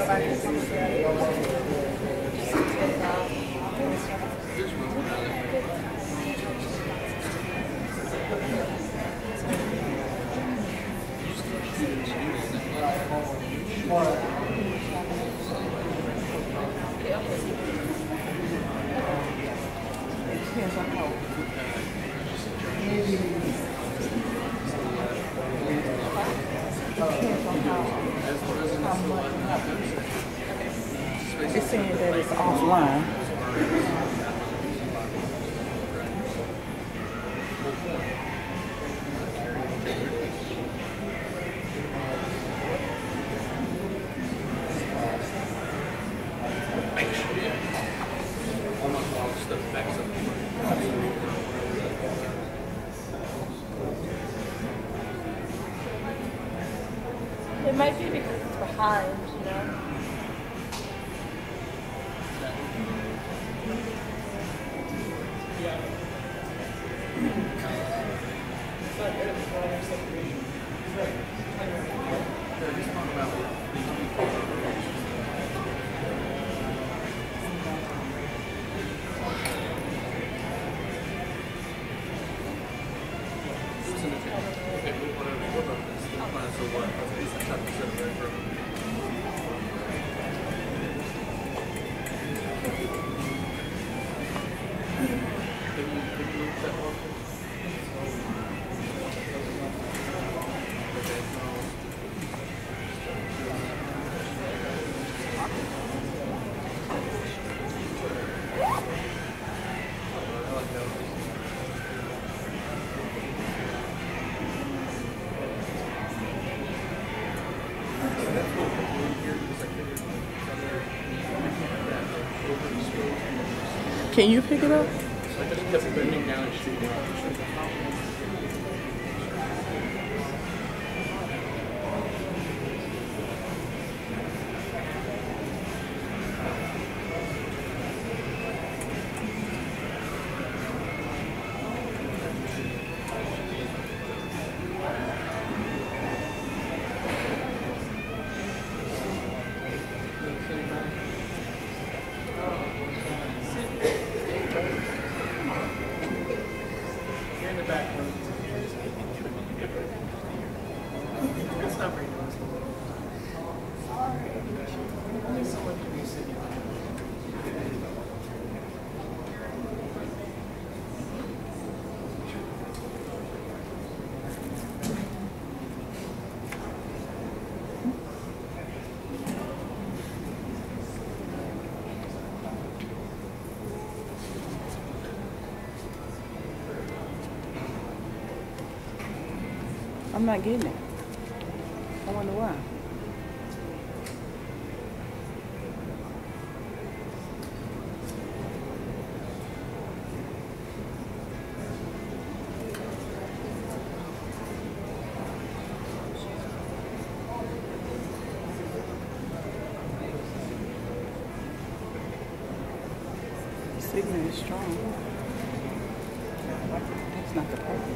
It's saying that it's offline. It might be because it's behind, you know? Can you pick it up? I just kept bending down and shooting. I'm not getting it. I wonder why. The signal is strong. That's not the problem.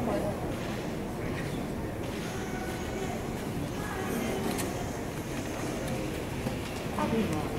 I'll be wrong.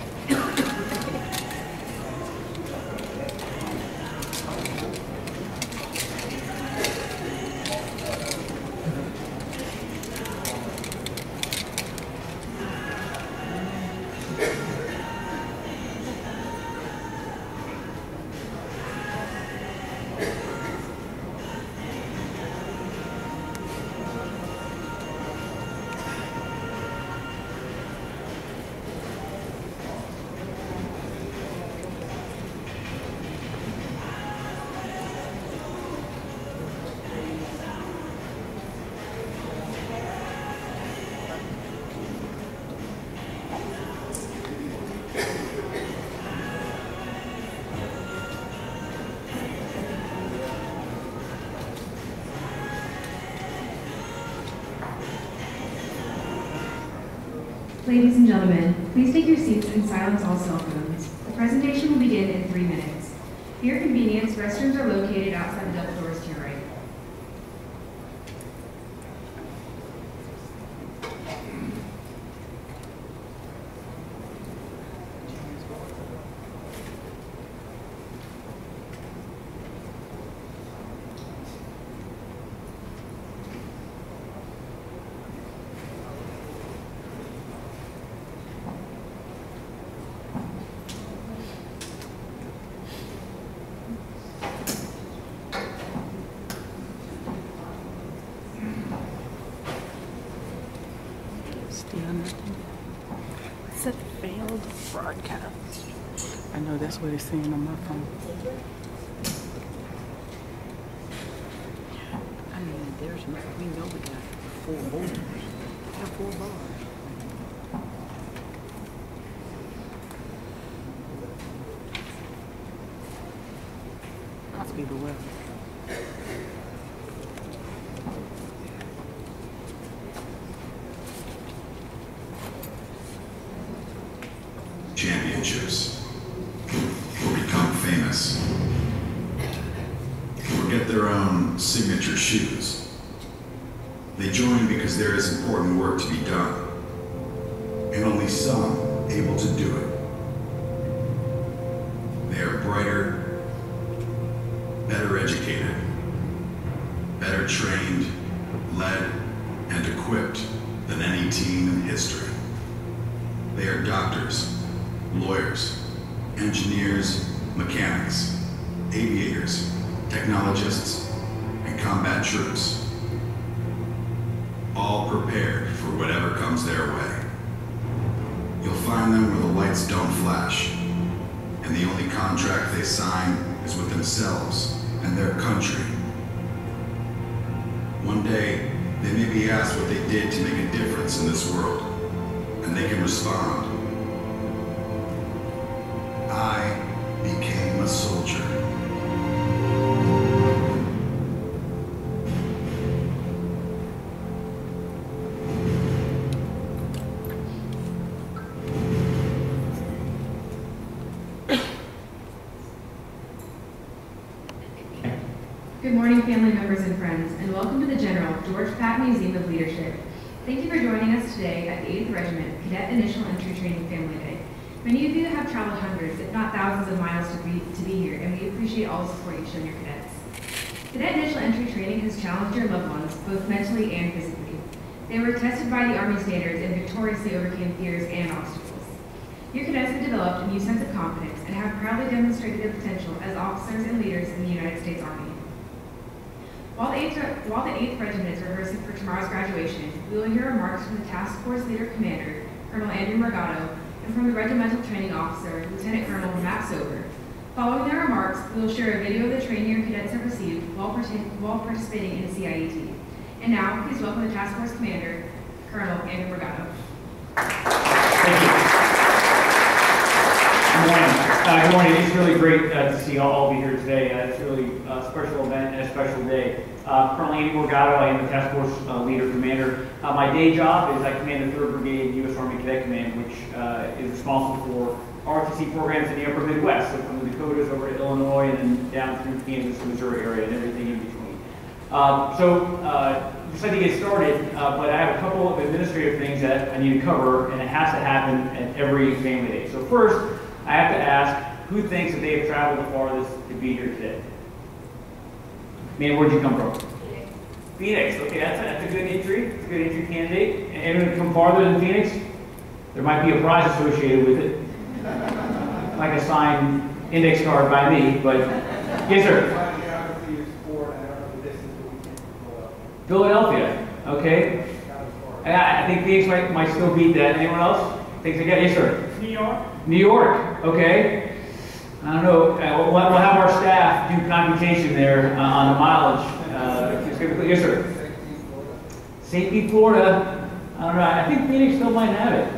Ladies and gentlemen, please take your seats and silence all cell phones. The presentation will begin in 3 minutes. For your convenience, restrooms are located outside the double doors to your right. It's a failed broadcast. I know that's what it's saying on my phone. I mean, there's no, we know we got 4 bars. We got 4 bars. Must be the weather. Championships, or become famous, or get their own signature shoes. They join because there is important work to be done, and only some able to do it. They are brighter, better educated, better trained, led, and equipped than any team in history. They are doctors, lawyers, engineers, mechanics, aviators, technologists, and combat troops, all prepared for whatever comes their way. You'll find them where the lights don't flash, and the only contract they sign is with themselves and their country. One day, they may be asked what they did to make a difference in this world, and they can respond, I became a soldier. Good morning, family members and friends, and welcome to the General George Patton Museum of Leadership. Thank you for joining us today at the 8th Regiment Cadet Initial Entry Training Family Day. Many of you have traveled hundreds, if not thousands of miles to be here, and we appreciate all the support you've shown your cadets. Cadet Initial Entry Training has challenged your loved ones, both mentally and physically. They were tested by the Army standards and victoriously overcame fears and obstacles. Your cadets have developed a new sense of confidence and have proudly demonstrated their potential as officers and leaders in the United States Army. While the 8th Regiment is rehearsing for tomorrow's graduation, we will hear remarks from the Task Force Leader Commander, Colonel Andrew Morgado, and from the Regimental Training Officer, Lieutenant Colonel Matt Sober. Following their remarks, we will share a video of the training your cadets have received while participating in CIET. And now, please welcome the Task Force Commander, Colonel Andrew Morgado. Thank you. Good morning. Good morning. It's really great to see all be here today. It's really a special event and a special day. Colonel Andy Morgado, I am the Task Force Leader Commander. My day job is I command the 3rd Brigade U.S. Army Cadet Command, which is responsible for ROTC programs in the upper Midwest, so from the Dakotas over to Illinois and then down through Kansas, Missouri area, and everything in between. Just like to get started, but I have a couple of administrative things that I need to cover, and it has to happen at every family day. So first, I have to ask, who thinks that they have traveled the farthest to be here today? Man, where'd you come from? Phoenix. Okay, that's a good entry. It's a good entry candidate. And anyone come farther than Phoenix? There might be a prize associated with it, like a signed index card by me. But yes, sir. Philadelphia. Okay. I think Phoenix might still beat that. Anyone else? Thinks again? Yes, sir. New York. New York. Okay. I don't know. We'll have our staff do computation there on the mileage. Yes, sir. St. Pete, Florida. I don't know. I think Phoenix still might have it.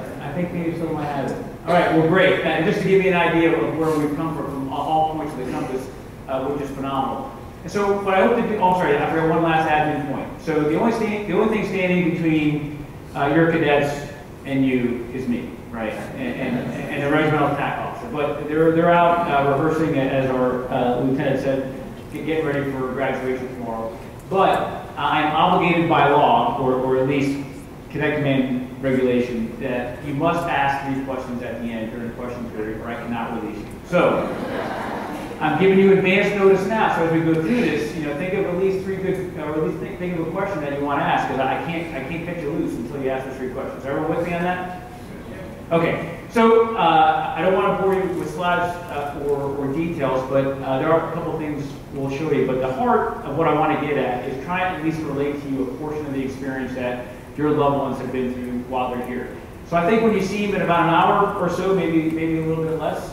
All right. Well, great. And just to give you an idea of where we've come from all points of the compass, which is phenomenal. And so, what I hope to do. Oh, sorry. I forgot one last admin point. So the only thing standing between your cadets and you is me, right? And the regimental attack officer. But they're out rehearsing, as our lieutenant said, getting ready for graduation tomorrow. But I'm obligated by law, or at least Cadet Command regulation, that you must ask 3 questions at the end during the question period, or I cannot release you. So I'm giving you advance notice now. So as we go through this, think of at least 3 good, or at least think of a question that you want to ask, because I can't cut you loose until you ask the 3 questions. Everyone with me on that? Okay. So I don't want to bore you with slides or details, but there are a couple of things we'll show you. But the heart of what I want to get at is try at least to relate to you a portion of the experience that your loved ones have been through while they're here. So I think when you see them in about an hour or so, maybe a little bit less,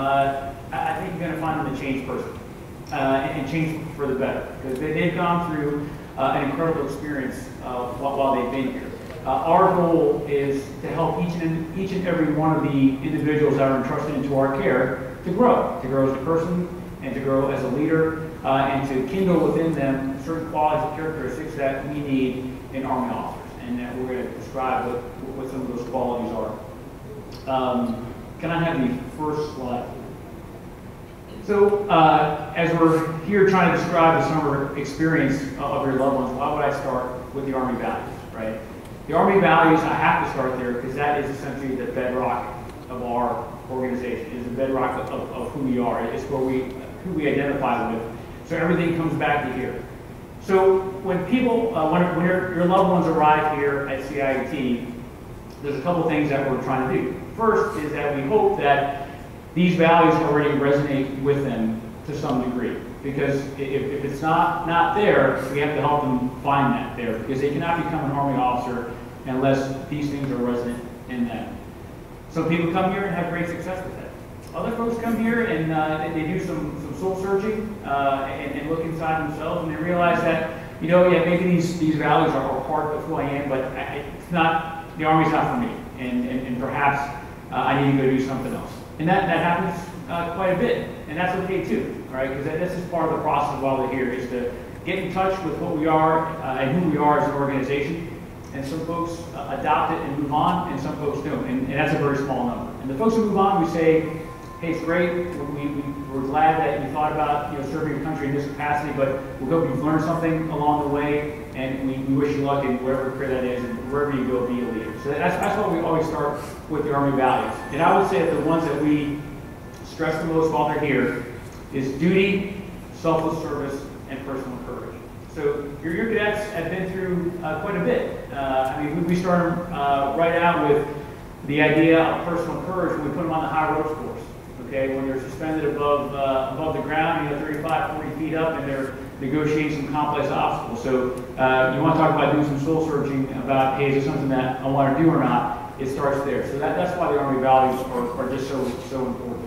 I think you're going to find them a changed person and change for the better, because they've gone through an incredible experience while they've been here. Our goal is to help each and every one of the individuals that are entrusted into our care to grow as a person and to grow as a leader, and to kindle within them certain qualities and characteristics that we need in Army officers, and that we're going to describe what some of those qualities are. Can I have the first slide? So, as we're here trying to describe the summer experience of your loved ones, why would I start with the Army values, right? The Army values, I have to start there because that is essentially the bedrock of our organization. It is the bedrock of who we are. It's who we identify with. So everything comes back to here. So when people, when your loved ones arrive here at CIET, there's a couple things that we're trying to do. First is that we hope that these values already resonate with them to some degree. Because if it's not there, we have to help them find that there. Because they cannot become an Army officer unless these things are resonant in them. Some people come here and have great success with that. Other folks come here and they do some soul searching and look inside themselves, and they realize that, maybe these values are part of who I am, but it's not, the Army's not for me, and perhaps I need to go do something else. And that happens quite a bit, and that's okay too, right? Because this is part of the process while they're here, is to get in touch with what we are and who we are as an organization. And some folks adopt it and move on, and some folks don't, and that's a very small number. And the folks who move on, we say, hey, it's great. We're glad that you thought about serving your country in this capacity, but we hope you've learned something along the way, and we wish you luck in whatever career that is, and wherever you go, be a leader. So that's why we always start with the Army values. And I would say that the ones that we stress the most while they're here is duty, selfless service, and personal courage. So your cadets have been through quite a bit. We started right out with the idea of personal courage when we put them on the high ropes course. Okay, when they're suspended above the ground, 35, 40 feet up, and they're negotiating some complex obstacles. So you want to talk about doing some soul searching about, hey, is this something that I want to do or not? It starts there. So that's why the Army values are just so important.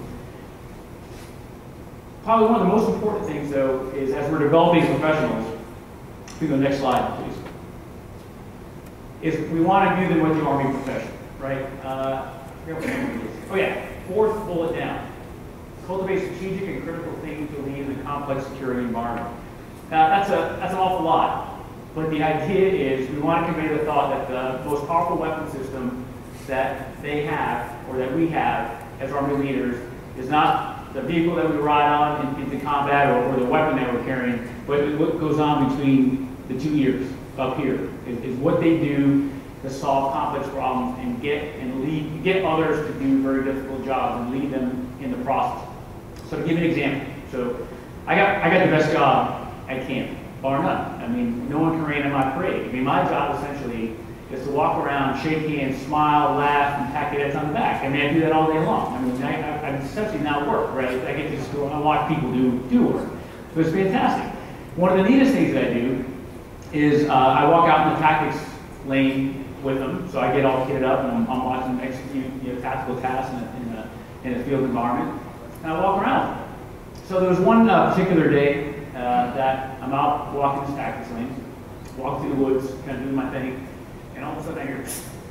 Probably one of the most important things, though, is as we're developing professionals, if we go next slide, please, is we want to view them with the Army profession, right? Oh yeah, 4th bullet down. Cultivate strategic and critical thinking to lead in a complex security environment. That's an awful lot, but the idea is we want to convey the thought that the most powerful weapon system that they have, or that we have as Army leaders, is not the vehicle that we ride on into combat or the weapon that we're carrying, but what goes on between the two ears up here is what they do to solve complex problems and get others to do very difficult jobs and lead them in the process. So to give you an example, so I got the best job at camp, bar none. I mean, no one can rain on my parade. I mean, my job essentially is to walk around, shake hands, smile, laugh, and pat cadets on the back. I mean, I do that all day long. I mean, I'm essentially not work, right? I get to just go and watch people do work. So it's fantastic. One of the neatest things that I do is I walk out in the tactics lane with them. So I get all kitted up and I'm watching them execute tactical tasks in a field environment. And I walk around. So there was one particular day that I'm out walking this tactics lane, walk through the woods, kind of doing my thing, and all of a sudden I hear,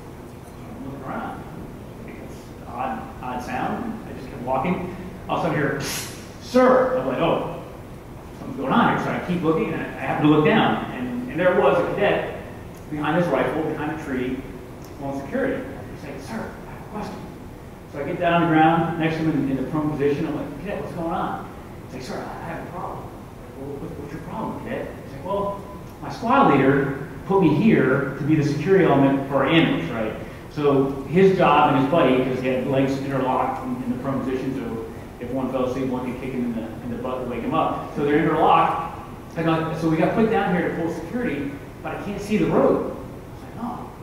I'm looking around. It's an odd sound. I just kept walking. All of a sudden I hear, sir. I'm like, oh, something's going on here. So I keep looking, and I happen to look down, and there was a cadet behind his rifle, behind a tree, on security. He's like, sir, I have a question. So I get down on the ground next to him in the prone position. I'm like, cadet, what's going on? He's like, sir, I have a problem. Well, what's your problem, cadet? He's like, well, my squad leader put me here to be the security element for our ambush, right? So his job and his buddy, because he had legs interlocked in the prone position, so if one fell asleep, one could kick him in the butt to wake him up. So they're interlocked. And so we got put down here to pull security, but I can't see the road. I was like, oh,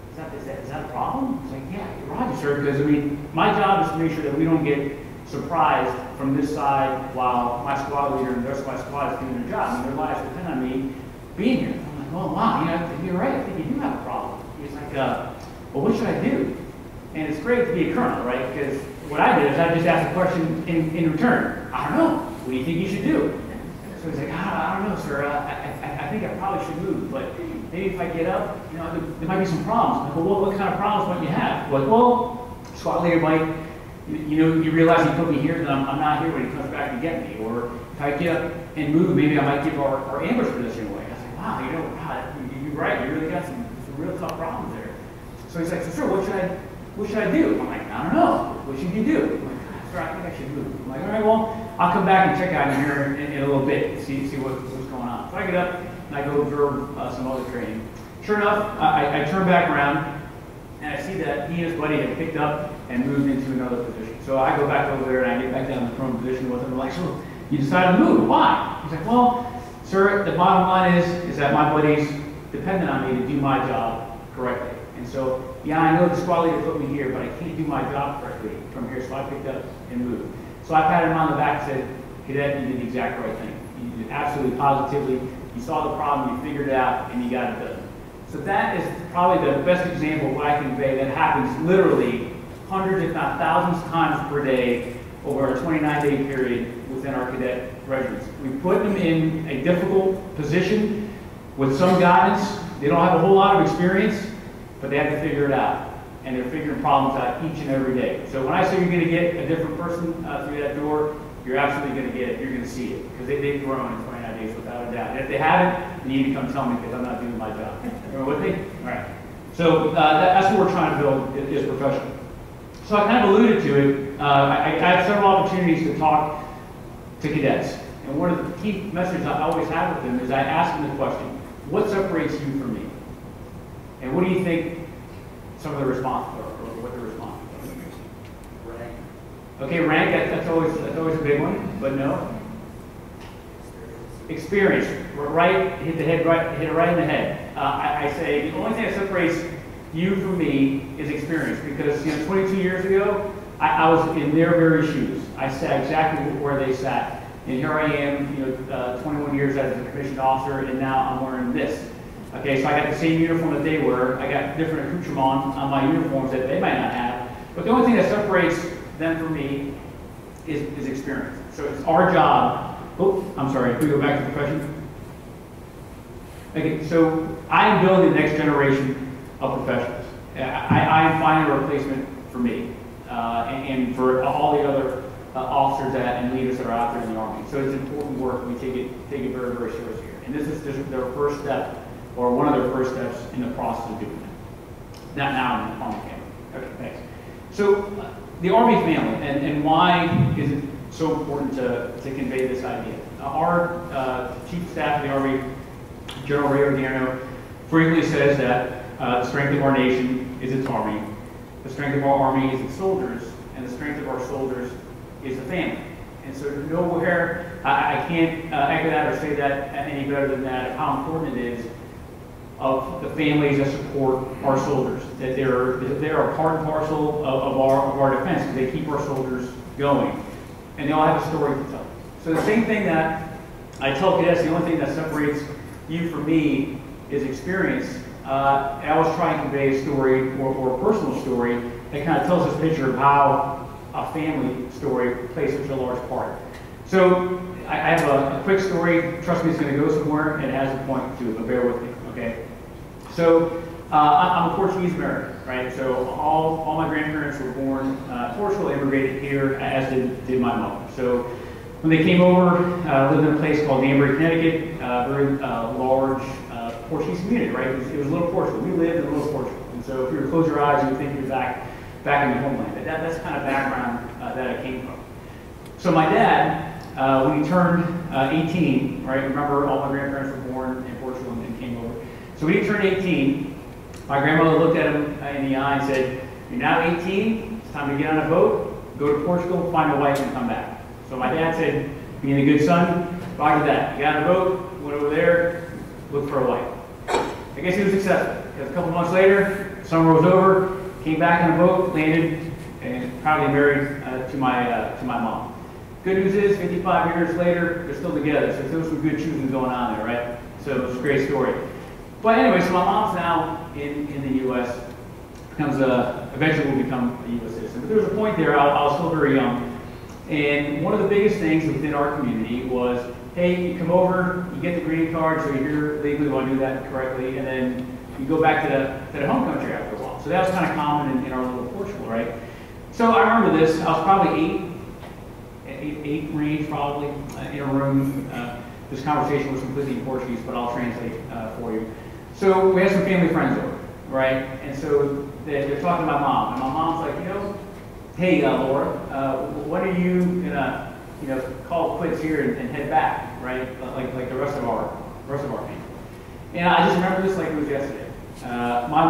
is that a problem? He's like, yeah, roger, sir, because I mean, my job is to make sure that we don't get surprised from this side while my squad leader and the rest of my squad is doing their job. I mean, their lives depend on me being here. I'm like, oh, wow, you're right. I think you do have a problem. He's like, well, what should I do? And it's great to be a colonel, right? Because what I did is I just asked a question in return. I don't know. What do you think you should do? So he's like, I don't know, sir. I think I probably should move, but maybe if I get up, there might be some problems. I'm like, well, what kind of problems might you have? Like, well, squad leader might, you realize he put me here, then I'm not here when he comes back to get me. Or if I get up and move, maybe I might give our ambush position away. I was like, wow, you're right. You really got some real tough problems there. So he's like, so sir, what should I do? I'm like, I don't know. What should you do? I'm like, sir, I think I should move. I'm like, all right, well, I'll come back and check out in here in a little bit, see what's going on. So I get up and I go observe some other training. Sure enough, I turn back around and I see that he and his buddy had picked up and moved into another position. So I go back over there and I get back down in the prone position with him. I'm like, so you decided to move? Why? He's like, well, sir, the bottom line is that my buddy's dependent on me to do my job correctly. And so, yeah, I know the squad leader put me here, but I can't do my job correctly from here, so I picked up and moved. So I patted him on the back and said, cadet, you did the exact right thing. You did absolutely positively. You saw the problem, you figured it out, and you got it done. So that is probably the best example of what I can convey that happens literally hundreds, if not thousands of times per day over a 29-day period within our cadet regiments. We put them in a difficult position with some guidance. They don't have a whole lot of experience, but they have to figure it out. And they're figuring problems out each and every day. So when I say you're going to get a different person through that door, you're absolutely going to get it. You're going to see it. Because they've grown in 29 days without a doubt. And if they haven't, then you need to come tell me because I'm not doing my job. Are you with me? All right. So that's what we're trying to build is professional. So I kind of alluded to it. I had several opportunities to talk to cadets. And one of the key messages I always have with them is I ask them the question, what separates you from me? And what do you think some of the responses are, or what the responses are? Rank. Okay, rank, that's always a big one, but no. Experience. Right, hit it right in the head. I say the only thing that separates you from me is experience, because 22 years ago, I was in their very shoes. I sat exactly where they sat. And here I am, 21 years as a commissioned officer, and now I'm wearing this. Okay, so I got the same uniform that they wear. I got different accoutrements on my uniforms that they might not have. But the only thing that separates them from me is experience. So it's our job. Oh, I'm sorry. Can we go back to the question? Okay, so I am building the next generation of professionals. I am finding a replacement for me and for all the other officers and leaders that are out there in the Army. So it's important work. We take it very, very serious here. And this is their first step, or one of their first steps in the process of doing that. Not now in the Army family. Okay, thanks. So the Army family, and why is it so important to convey this idea. Our Chief of Staff of the Army, General Ray Odierno, frequently says that the strength of our nation is its army, the strength of our army is its soldiers, and the strength of our soldiers is the family. And so nowhere, I can't echo that or say that any better than that, of how important it is of the families that support our soldiers, that they're a part and parcel of our defense, because they keep our soldiers going. And they all have a story to tell. So the same thing that I tell cadets, the only thing that separates you from me is experience. I always try and convey a story or a personal story that kind of tells this picture of how a family story plays such a large part. So I have a quick story. Trust me, it's going to go somewhere, and it has a point to it, but bear with me, okay? So I'm a Portuguese American, right? So all my grandparents were born in Portugal, immigrated here, as did my mother. So when they came over, lived in a place called Danbury, Connecticut, very large Portuguese community, right? It was little Portugal. We lived in little Portugal. And so if you were to close your eyes, you would think you're back in the homeland. That's the kind of background that I came from. So my dad, when he turned 18, right? Remember, all my grandparents were born in Portugal and came over. So when he turned 18, my grandmother looked at him in the eye and said, "You're now 18, it's time to get on a boat, go to Portugal, find a wife, and come back." So my dad said, being a good son, roger that. He got on a boat, went over there, looked for a wife. I guess he was successful, because a couple months later, summer was over, came back on a boat, landed, and proudly married to my mom. Good news is, 55 years later, they're still together, so there was some good choosing going on there, right? So it's a great story. But anyway, so my mom's now in the U.S., eventually will become a U.S. citizen. But there was a point there, I was still very young, and one of the biggest things within our community was, hey, you come over, you get the green card, so you're here legally, you want to do that correctly, and then you go back to the home country after a while. So that was kind of common in our little Portugal, right? So I remember this, I was probably eight range probably, in a room. This conversation was completely in Portuguese, but I'll translate for you. So we had some family friends over, right? And so they're talking to my mom, and my mom's like, hey, Laura, when are you gonna, call quits here and head back, right? Like the rest of our family. And I just remember this like it was yesterday. My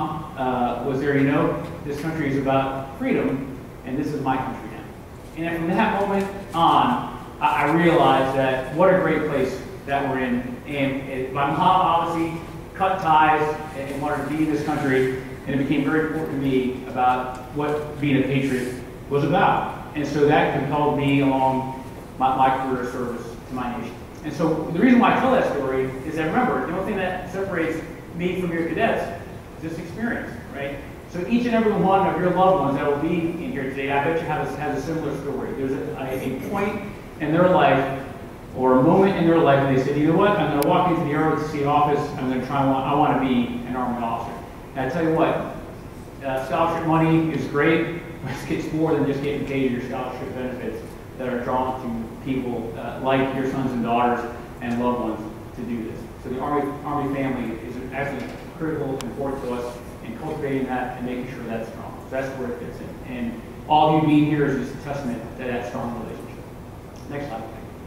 mom was there, this country is about freedom, and this is my country now. And from that moment on, I realized that what a great place that we're in. And my mom obviously cut ties and wanted to be in this country, and it became very important to me about what being a patriot was about. And so that compelled me along my career of service to my nation. And so the reason why I tell that story is that, remember, the only thing that separates me from your cadets is this experience, right? So each and every one of your loved ones that will be in here today, I bet you has a similar story. There's a point in their life or a moment in their life when they said, you know what, I'm going to walk into the ROTC office, I'm going to I want to be an Army officer. And I tell you what, scholarship money is great, but it's more than just getting paid your scholarship benefits that are drawn to people like your sons and daughters and loved ones to do this. So the Army family is actually critical and important to us in cultivating that and making sure that's strong. So that's where it fits in. And all of you being here is just a testament to that strong relationship. Next slide.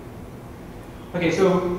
Okay, so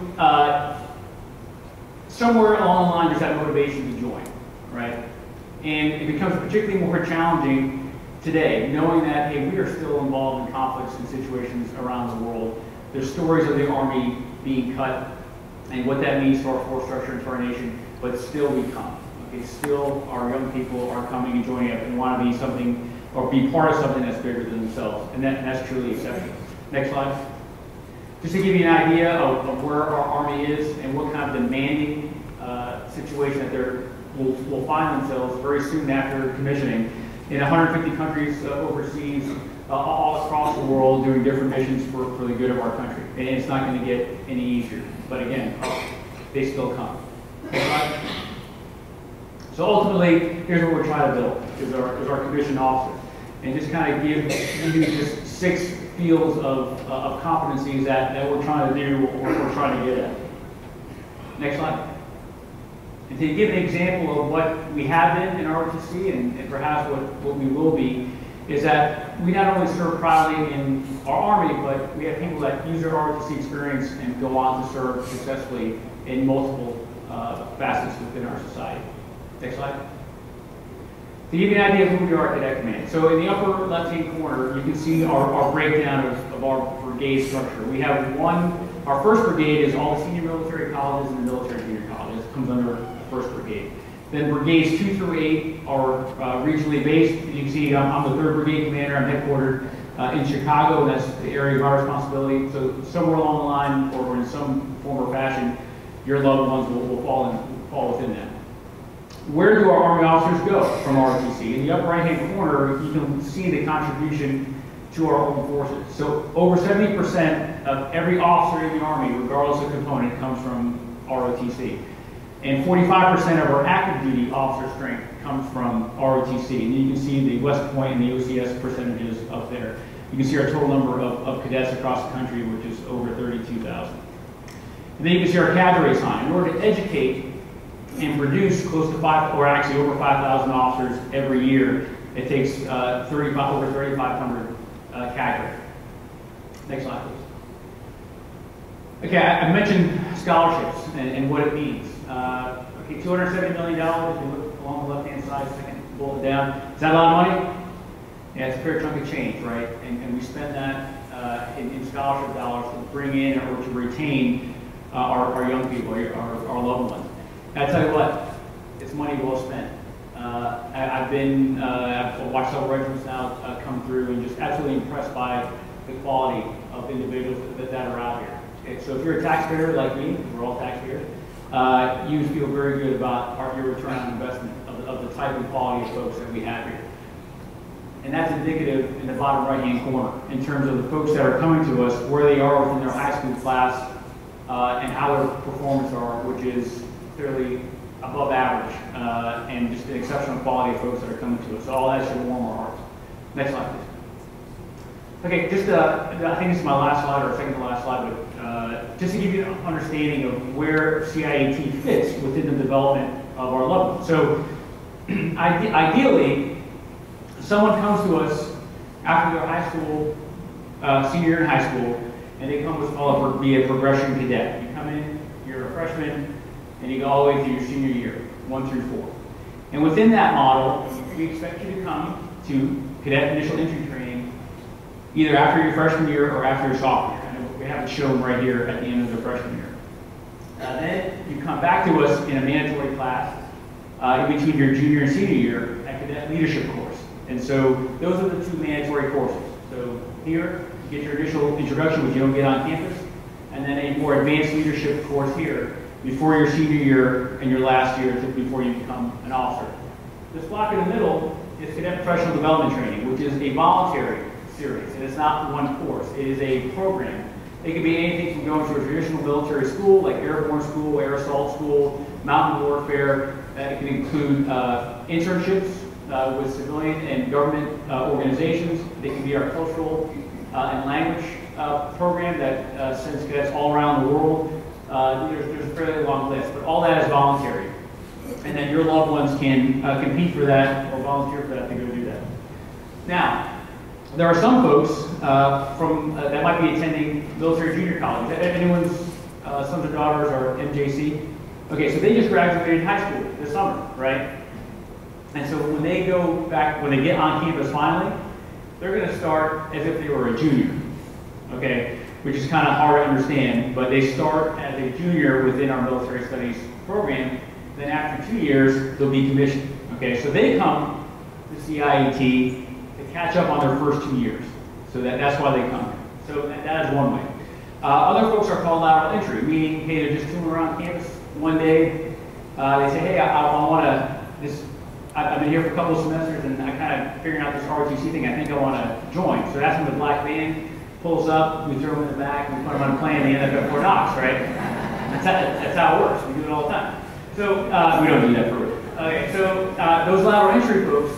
somewhere along the line there's that motivation to join, right? And it becomes particularly more challenging today, knowing that, hey, we are still involved in conflicts and situations around the world. There's stories of the Army being cut and what that means to our force structure and to our nation, but still we come. Okay, still our young people are coming and joining up and want to be something or be part of something that's bigger than themselves, and that's truly exceptional. Next slide. Just to give you an idea of where our Army is and what kind of demanding situation that they will find themselves very soon after commissioning in 150 countries overseas, all across the world, doing different missions for the good of our country. And it's not going to get any easier. But again, they still come. Next slide. So ultimately, here's what we're trying to build, is our commissioned officer. And just kind of give you just 6 fields of competencies that we're trying to do, what we're trying to get at. Next slide. And to give an example of what we have been in ROTC and perhaps what we will be, is that we not only serve proudly in our Army, but we have people that use their ROTC experience and go on to serve successfully in multiple facets within our society. Next slide. To give you an idea of who we are at Cadet Command. So in the upper left-hand corner, you can see our breakdown of our brigade structure. We have our first brigade is all the senior military colleges and the military junior colleges. It comes under the first brigade. Then brigades 2 through 8 are regionally based. You can see I'm the 3rd Brigade Commander. I'm headquartered in Chicago, and that's the area of our responsibility. So somewhere along the line, or in some form or fashion, your loved ones will fall within that. Where do our Army officers go from ROTC? In the upper right-hand corner, you can see the contribution to our armed forces. So over 70% of every officer in the Army, regardless of component, comes from ROTC. And 45% of our active duty officer strength comes from ROTC. And you can see the West Point and the OCS percentages up there. You can see our total number of cadets across the country, which is over 32,000. And then you can see our cadre sign. In order to educate and produce close to over 5,000 officers every year, it takes over 3,500 cadre. Next slide, please. Okay, I mentioned scholarships and what it means. Okay, $270 million, if you look along the left-hand side, second bullet down. Is that a lot of money? Yeah, it's a fair chunk of change, right? And we spend that in scholarship dollars to bring in or to retain our young people, our loved ones. And I tell you what, it's money well spent. I've watched several regiments now come through and just absolutely impressed by the quality of individuals that are out here. Okay, so if you're a taxpayer like me, we're all taxpayers, you feel very good about your return on investment of the type and quality of folks that we have here. And that's indicative in the bottom right-hand corner in terms of the folks that are coming to us, where they are within their high school class, and how their performance are, which is clearly above average, and just the exceptional quality of folks that are coming to us. So all that should warm our hearts. Next slide, please. Okay, just I think this is my last slide, or second to last slide, but just to give you an understanding of where CIET fits within the development of our loved ones. So ideally, someone comes to us after their high school, senior year in high school, and they come what's called be a progression cadet. You come in, you're a freshman, and you go all the way through your senior year, 1 through 4. And within that model, we expect you to come to cadet initial entry training either after your freshman year or after your sophomore year. And we have it shown right here at the end of the freshman year. Then you come back to us in a mandatory class in between your junior and senior year at cadet leadership course. And so those are the 2 mandatory courses. So here, you get your initial introduction, which you don't get on campus, and then a more advanced leadership course here before your senior year and your last year before you become an officer. This block in the middle is Cadet Professional Development Training, which is a voluntary series. It is not one course. It is a program. It can be anything from going to a traditional military school, like airborne school, air assault school, mountain warfare. It can include internships with civilian and government organizations. They can be our cultural and language program that sends cadets all around the world. There's a fairly long list, but all that is voluntary. And then your loved ones can compete for that or volunteer for that to go do that. Now, there are some folks that might be attending military junior college. Anyone's sons or daughters are MJC? Okay, so they just graduated high school this summer, right? And so when they go back, when they get on campus finally, they're going to start as if they were a junior, okay? Which is kind of hard to understand, but they start as a junior within our military studies program. Then after 2 years, they'll be commissioned. Okay, so they come to CIET to catch up on their first 2 years. So that's why they come. So that is one way. Other folks are called lateral entry, meaning, hey, they're just tooling around campus one day. They say, hey, I want to, I've been here for a couple of semesters and I kind of figuring out this ROTC thing. I think I want to join. So that's when the black van pulls up, we throw them in the back, we put them on a plane, and they end up at Fort Knox, right? That's how it works. We do it all the time. So we don't do that for real. Okay, so those lateral entry folks,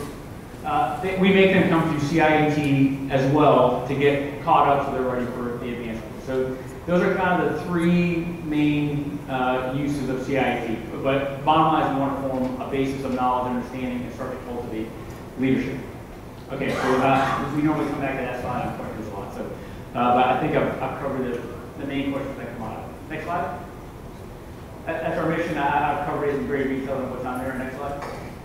we make them come through CIET as well to get caught up so they're ready for the advancement. So those are kind of the 3 main uses of CIET. But bottom line is we want to form a basis of knowledge, understanding, and start to cultivate leadership. Okay, so we normally come back to that slide on questions a lot. So, but I think I've covered the main questions that come out. Next slide. That's our mission. I've covered it in great detail on what's on there. Next slide.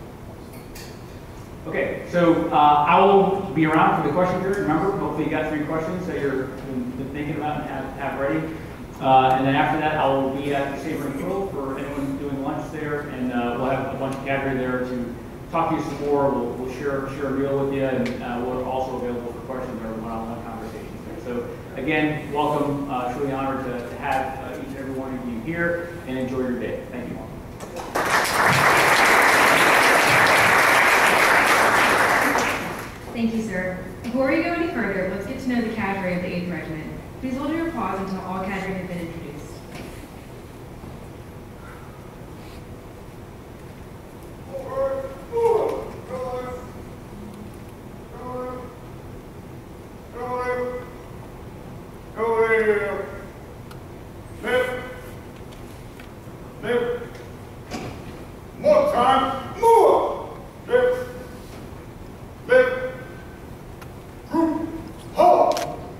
Okay, so I will be around for the question period. Remember, hopefully you got 3 questions that you're been thinking about and have ready. And then after that, I will be at the Saber and Grill for anyone doing lunch there, and we'll have a bunch of cadre there to talk to you some more. We'll share a meal with you, and we're also available for questions or one-on-one conversations there. So again, welcome. Truly honored to have each and every one of you here, and enjoy your day. Thank you. Thank you, sir. Before we go any further, let's get to know the cadre of the 8th Regiment. Please hold your applause until all cadre have been introduced. More time, more! Lift, lift, group, halt!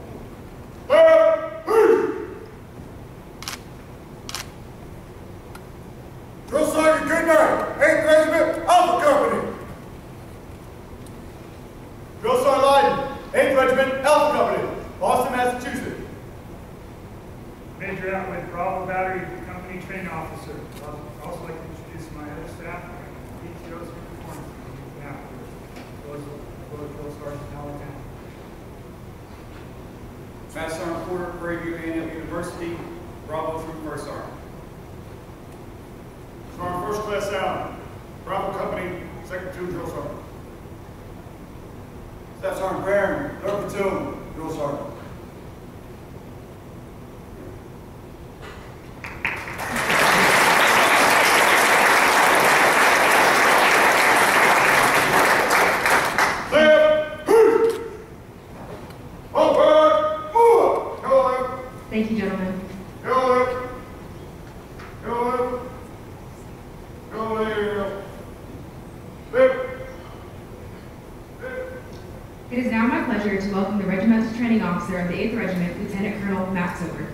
Drill Sergeant, good night. 8th Regiment, Alpha Company. Drill Sergeant Leiden, 8th Regiment, Alpha Company, Boston, Massachusetts. Major Atwood, Bravo Battery Company Training Officer. I'd also like to introduce my other staff, PTOs for performance. Now, Drill Sergeant Alexander. Master Sergeant Porter, Parade Unit University, Bravo through First Sergeant. Sergeant First Class Allen, Bravo Company, 2nd Platoon Drill Sergeant. Staff Sergeant Barron, 3rd Platoon Drill Sergeant. Thank you, gentlemen. It is now my pleasure to welcome the Regimental Training Officer of the 8th Regiment, Lieutenant Colonel Matt Silver.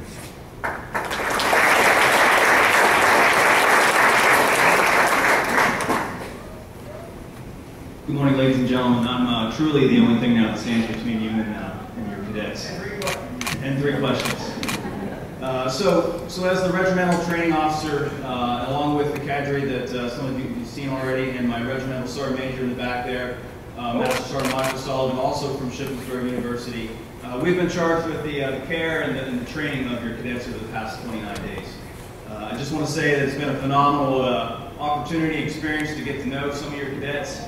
Good morning, ladies and gentlemen. I'm truly the only thing now that stands between you and your cadets. And 3 questions. So as the regimental training officer, along with the cadre that some of you have seen already, and my regimental sergeant major in the back there, Master Sergeant Michael Sullivan, also from Shippensburg University, we've been charged with the care and the training of your cadets over the past 29 days. I just want to say that it's been a phenomenal opportunity, experience to get to know some of your cadets.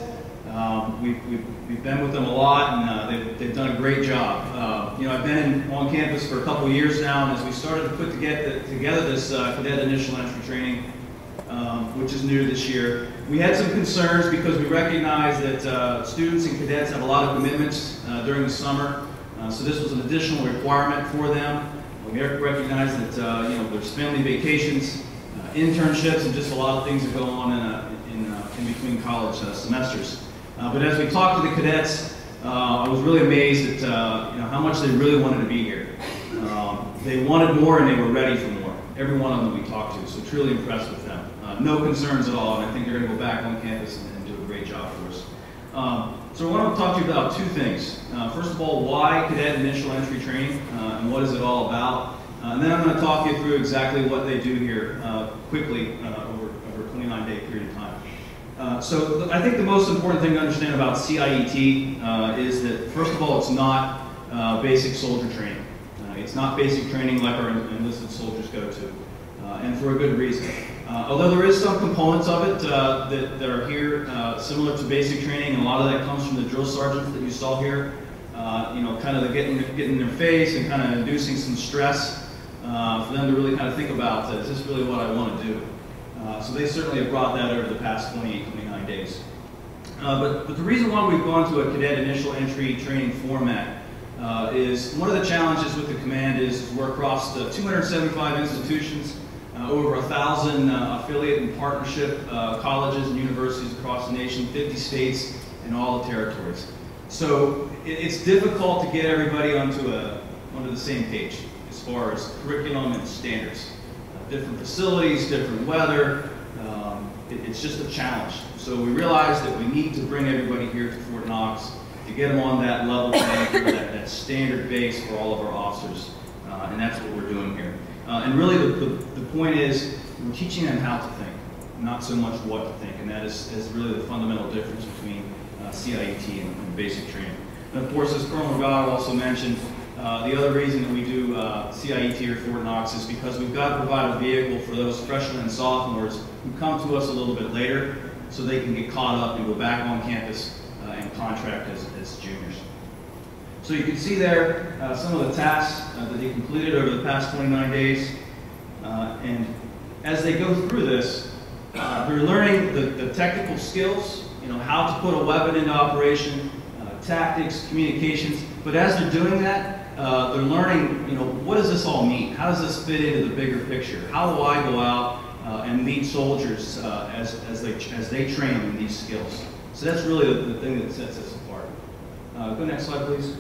We've been with them a lot, and they've done a great job. You know, I've been on campus for a couple of years now, and as we started to put together this cadet initial entry training, which is new this year, we had some concerns because we recognize that students and cadets have a lot of commitments during the summer, so this was an additional requirement for them. We recognize that you know, there's family vacations, internships, and just a lot of things that go on in between college semesters. But as we talked to the cadets, I was really amazed at you know, how much they really wanted to be here. They wanted more and they were ready for more. Every one of them we talked to, so truly impressed with them. No concerns at all, and I think they're going to go back on campus and do a great job for us. So I want to talk to you about 2 things. First of all, why cadet initial entry training, and what is it all about? And then I'm going to talk you through exactly what they do here quickly over a 29-day period of time. So I think the most important thing to understand about CIET is that, first of all, it's not basic soldier training. It's not basic training like our enlisted soldiers go to, and for a good reason. Although there is some components of it that are here similar to basic training, and a lot of that comes from the drill sergeants that you saw here. You know, kind of getting in their face and kind of inducing some stress for them to really kind of think about, is this really what I want to do? So they certainly have brought that over the past 28, 29 days. But the reason why we've gone to a cadet initial entry training format is one of the challenges with the command is we're across the 275 institutions, over 1,000 affiliate and partnership colleges and universities across the nation, 50 states, and all the territories. So it's difficult to get everybody onto the same page as far as curriculum and standards. Different facilities, different weather. It's just a challenge. So we realized that we need to bring everybody here to Fort Knox to get them on that level playing field, that standard base for all of our officers. And that's what we're doing here. And really the point is we're teaching them how to think, not so much what to think. And that is really the fundamental difference between CIET and basic training. And of course, as Colonel Regado also mentioned, the other reason that we do CIET here at Fort Knox is because we've got to provide a vehicle for those freshmen and sophomores who come to us a little bit later so they can get caught up and go back on campus and contract as juniors. So you can see there some of the tasks that they completed over the past 29 days. And as they go through this, they're learning the technical skills, how to put a weapon into operation, tactics, communications. But as they're doing that, they're learning, what does this all mean? How does this fit into the bigger picture? How do I go out and lead soldiers as they train them in these skills? So that's really the thing that sets us apart. Go next slide, please.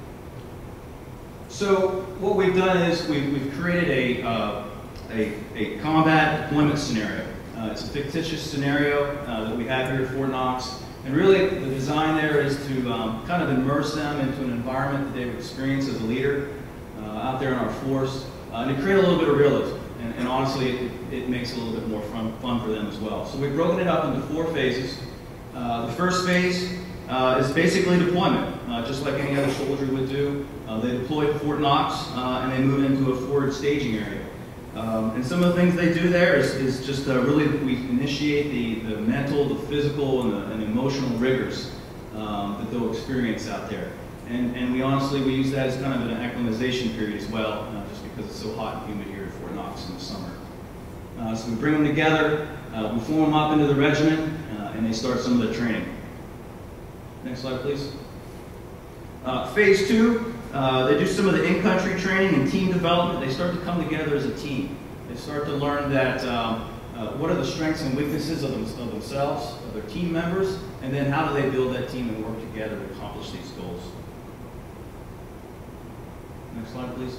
So what we've done is we've created a combat deployment scenario. It's a fictitious scenario that we have here at Fort Knox. And really, the design there is to kind of immerse them into an environment that they would experience as a leader out there in our force, and to create a little bit of realism. And honestly, it makes it a little bit more fun for them as well. So we've broken it up into 4 phases. The first phase is basically deployment, just like any other soldier would do. They deploy to Fort Knox, and they move into a forward staging area. And some of the things they do there is just really we initiate the mental, the physical, and the emotional rigors that they'll experience out there. And we honestly use that as kind of an acclimatization period as well, just because it's so hot and humid here at Fort Knox in the summer. So we bring them together, we form them up into the regiment, and they start some of the training. Next slide, please. Phase 2. They do some of the in-country training and team development. They start to come together as a team. They start to learn that what are the strengths and weaknesses of themselves, of their team members, and then how do they build that team and work together to accomplish these goals. Next slide, please.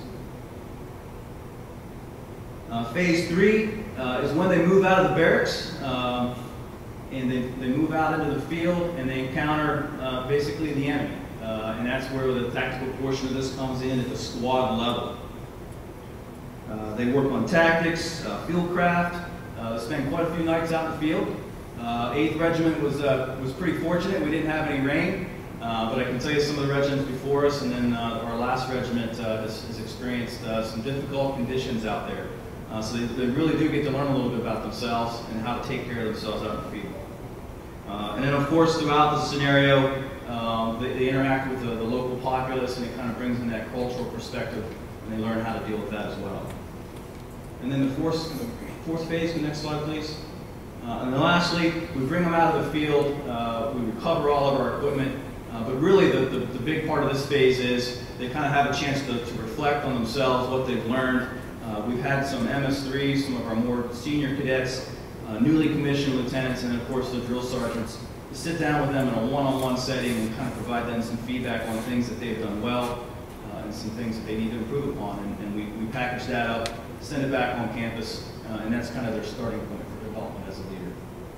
Phase 3 is when they move out of the barracks and they move out into the field and they encounter basically the enemy. And that's where the tactical portion of this comes in at the squad level. They work on tactics, fieldcraft, spend quite a few nights out in the field. 8th Regiment was pretty fortunate. We didn't have any rain, but I can tell you some of the regiments before us, and then our last regiment has experienced some difficult conditions out there. So they really do get to learn a little bit about themselves and how to take care of themselves out in the field. And then, of course, throughout the scenario, they interact with the local populace, and it kind of brings in that cultural perspective, and they learn how to deal with that as well. And then the fourth phase, the next slide, please. And then lastly, we bring them out of the field, we recover all of our equipment, but really the big part of this phase is they kind of have a chance to reflect on themselves, what they've learned. We've had some MS3s, some of our more senior cadets, newly commissioned lieutenants, and of course the drill sergeants, to sit down with them in a one-on-one setting and kind of provide them some feedback on things that they've done well and some things that they need to improve upon. And we package that up, send it back on campus, and that's kind of their starting point for development as a leader.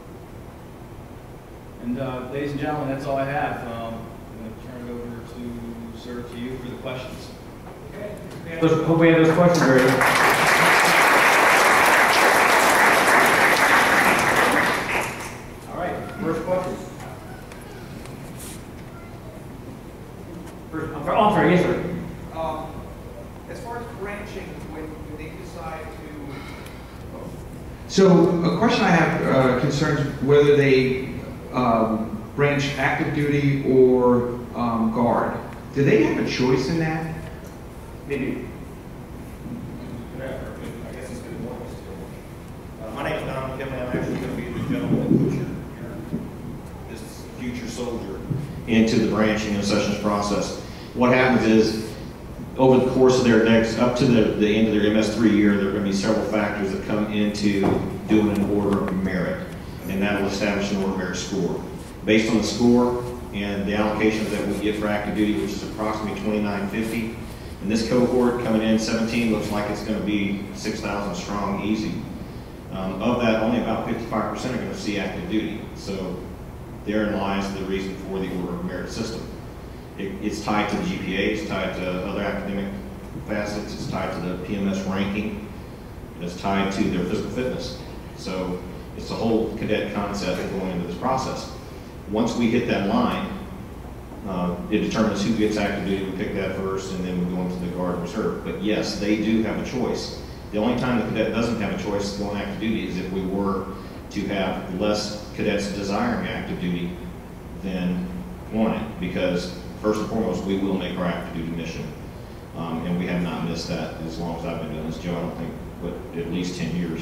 And ladies and gentlemen, that's all I have. I'm going to turn it over to Sir, to you for the questions. Okay. Hope we have those questions ready. All right, first question. I'm sorry, yes, sir. As far as branching, when they decide to... So a question I have concerns whether they branch active duty or guard. Do they have a choice in that? They do. I guess it's good morning still. My name is Don McKinley. I'm actually going to be the gentleman that puts this future soldier into the branching and sessions process. What happens is, over the course of their next, up to the end of their MS3 year, there are going to be several factors that come into doing an order of merit, and that will establish an order of merit score. Based on the score, and the allocations that we get for active duty, which is approximately $2,950. And this cohort coming in 17 looks like it's going to be 6,000 strong, easy. Of that, only about 55% are going to see active duty. So therein lies the reason for the Order of Merit system. It's tied to the GPA, it's tied to other academic facets, it's tied to the PMS ranking, it's tied to their physical fitness. So it's a whole cadet concept going into this process. Once we hit that line, it determines who gets active duty. We pick that first, and then we go into the Guard and Reserve. But yes, they do have a choice. The only time the cadet doesn't have a choice going active duty is if we were to have less cadets desiring active duty than want it, because first and foremost, we will make our active duty mission. And we have not missed that as long as I've been doing this job, I don't think, but at least 10 years.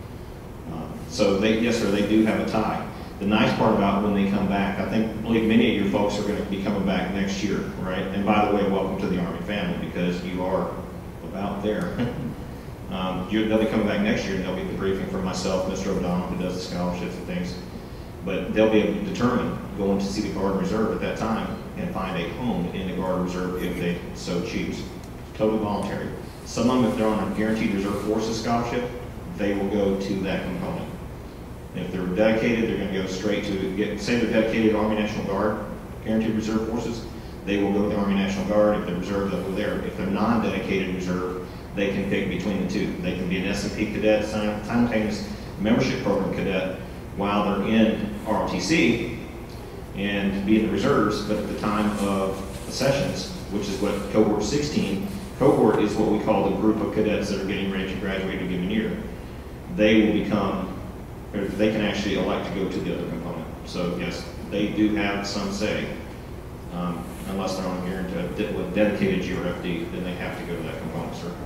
So yes, sir, they do have a tie. The nice part about when they come back, I believe many of your folks are going to be coming back next year, right? And by the way, welcome to the Army family, because you are about there. They'll be coming back next year, and they'll be debriefing from myself, Mr. O'Donnell, who does the scholarships and things. But they'll be able to determine going to see the Guard and Reserve at that time and find a home in the Guard and Reserve if they so choose. Totally voluntary. Some of them, if they're on a guaranteed reserve forces scholarship, they will go to that component. If they're dedicated, they're going to go straight to, say they're dedicated to Army National Guard, guaranteed reserve forces, they will go to the Army National Guard. If they're reserve, they'll go there. If they're non-dedicated reserve, they can pick between the two. They can be an S&P cadet, simultaneous membership program cadet, while they're in ROTC and be in the reserves, but at the time of the sessions, which is what cohort 16, cohort is what we call the group of cadets that are getting ready to graduate a given year. They will become, or they can actually elect to go to the other component. So yes, they do have some say, unless they're on here with dedicated GRFD, then they have to go to that component, sir.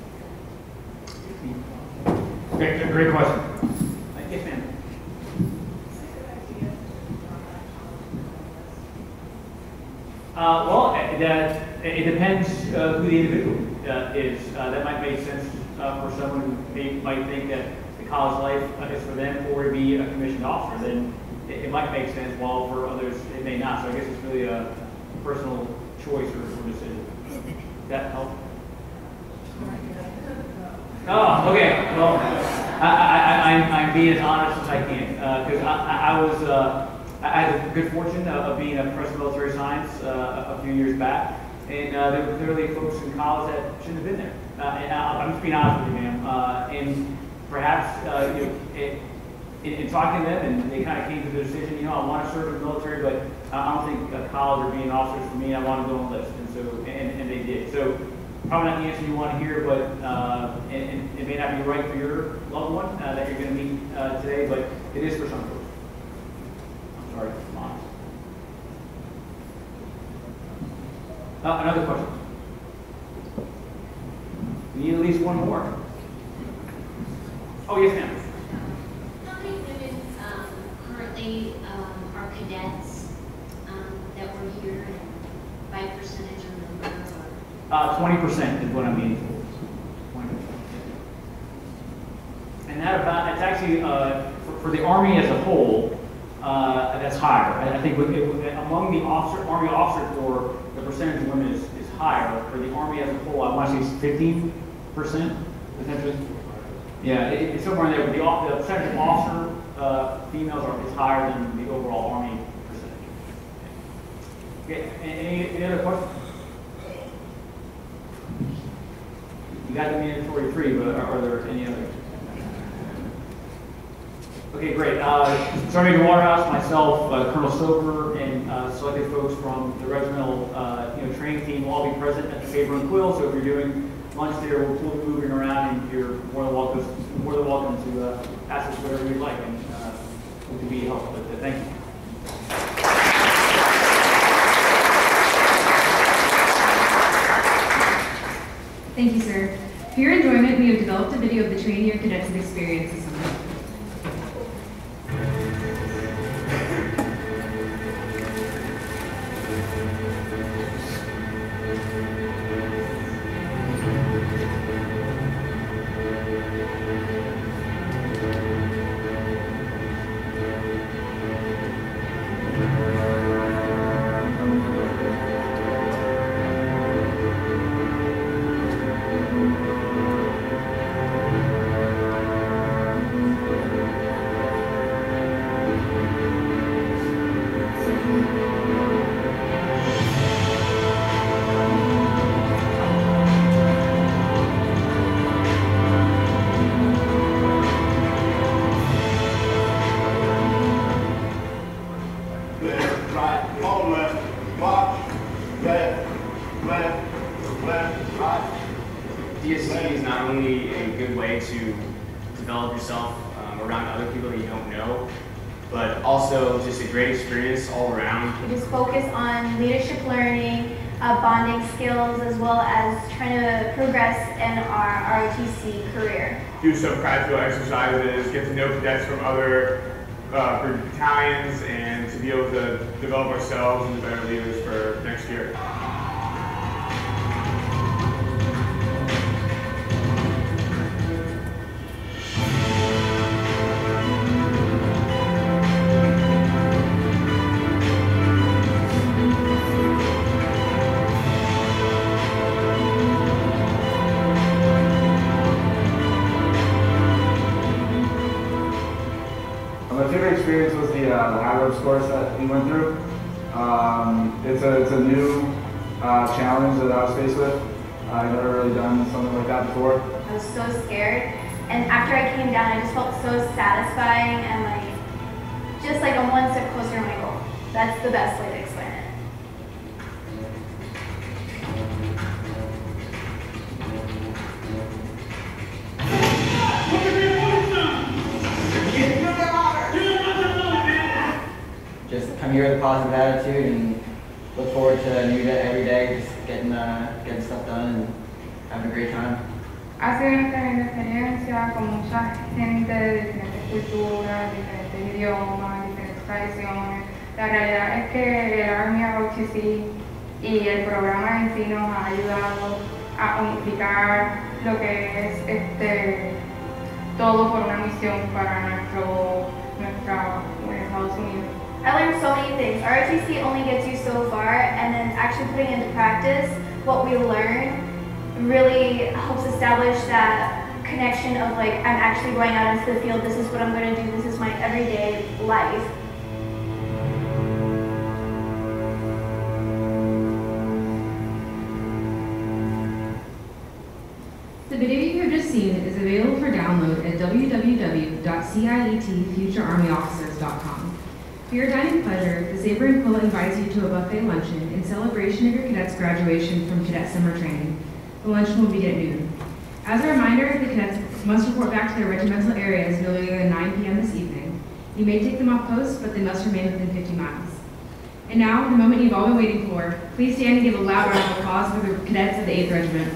Okay, great question. Yes, ma'am. Well, it depends who the individual is. That might make sense for someone who might think that the college life is for them, or to be a commissioned officer. Then it might make sense, while for others it may not. So I guess it's really a personal choice or decision. Does that help? Oh, okay. Well, I'm being as honest as I can, because I had the good fortune of being a professor of military science a few years back, and there were clearly folks in college that shouldn't have been there. And I'm just being honest with you, ma'am. And perhaps in talking to them, and they kind of came to the decision, I want to serve in the military, but I don't think college or being officers for me. I want to go enlist, and they did. So probably not the answer you want to hear, but and it may not be right for your loved one that you're going to meet today, but it is for some folks. I'm sorry, I'm honest. Another question. We need at least one more. Oh, yes, ma'am. How many women currently are cadets that were here, and by percentage or number? 20% is what I'm being told. 20%. And that it's actually, for the Army as a whole, that's higher. I think among the Army Officer Corps, the percentage of women is higher. For the Army as a whole, I want to say 15%, potentially. Yeah, it's somewhere in there. But the percentage of officer females is higher than the overall Army percentage. Okay, any other questions? You got the mandatory 3, but are there any others? Okay, great. Sergeant Waterhouse, myself, Colonel Stover, and selected folks from the regimental training team will all be present at the Saber and Quill. So if you're doing lunch there, we'll be moving around, and you're more than welcome to ask us whatever you'd like, and we can be helpful. But thank you. Thank you, sir. For your enjoyment, we have developed a video of the training your cadets have experienced this summer. to develop yourself around other people that you don't know, but also just a great experience all around. We just focus on leadership learning, bonding skills, as well as trying to progress in our ROTC career. Do some practical exercises, get to know cadets from other battalions, and to be able to develop ourselves into better leaders for next year. My favorite experience was the high ropes course that we went through. It's a new challenge that I was faced with. I've never really done something like that before. I was so scared, and after I came down, I just felt so satisfying and just like I'm one step closer to my goal. That's the best way to explain it. Just come here with a positive attitude and look forward to a new day every day, just getting stuff done and having a great time. Ha sido una excelente experiencia con mucha gente de diferentes culturas, diferentes idiomas, diferentes tradiciones. La realidad es que el Army ROTC y el programa en sí nos ha ayudado a unificar lo que es todo por una misión para nuestra Estados Unidos. I learned so many things. ROTC only gets you so far, and then actually putting into practice what we learn really helps establish that connection of I'm actually going out into the field, this is what I'm going to do, this is my everyday life. The video you have just seen is available for download at www.cietfuturearmyofficers.com. For your dining pleasure, the Saber and Quill invites you to a buffet luncheon in celebration of your cadets' graduation from cadet summer training. The luncheon will begin at noon. As a reminder, the cadets must report back to their regimental areas no later than 9 p.m. this evening. You may take them off post, but they must remain within 50 miles. And now, the moment you've all been waiting for, please stand and give a loud round of applause for the cadets of the 8th Regiment.